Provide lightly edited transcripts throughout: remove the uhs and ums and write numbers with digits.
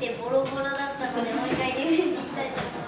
てボロボロだったので、もう一回リベンジしたいと思います。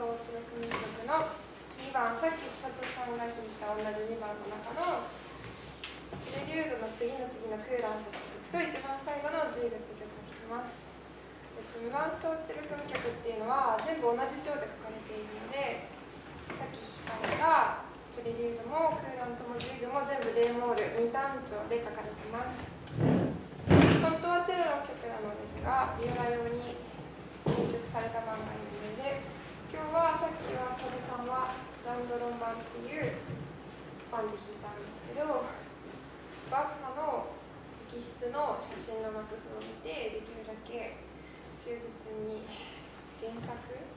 奏6民族の2番、さっき佐藤さんが弾いた同じ2番の中のプレリュードの次の次のクーランと続くと一番最後のジーグって曲を弾きます。未伴奏6組曲っていうのは全部同じ調で書かれているので、さっき弾かれたプレリュードもクーラントもジーグも全部 D モール2単調で書かれています。本当はチェロの曲なのですが、ビオラ用に編曲された版が有名で、今日はさっきは佐渡さんはジャンドロン版っていう版で弾いたんですけど、バッハの直筆の写真の楽譜を見て、できるだけ忠実に原作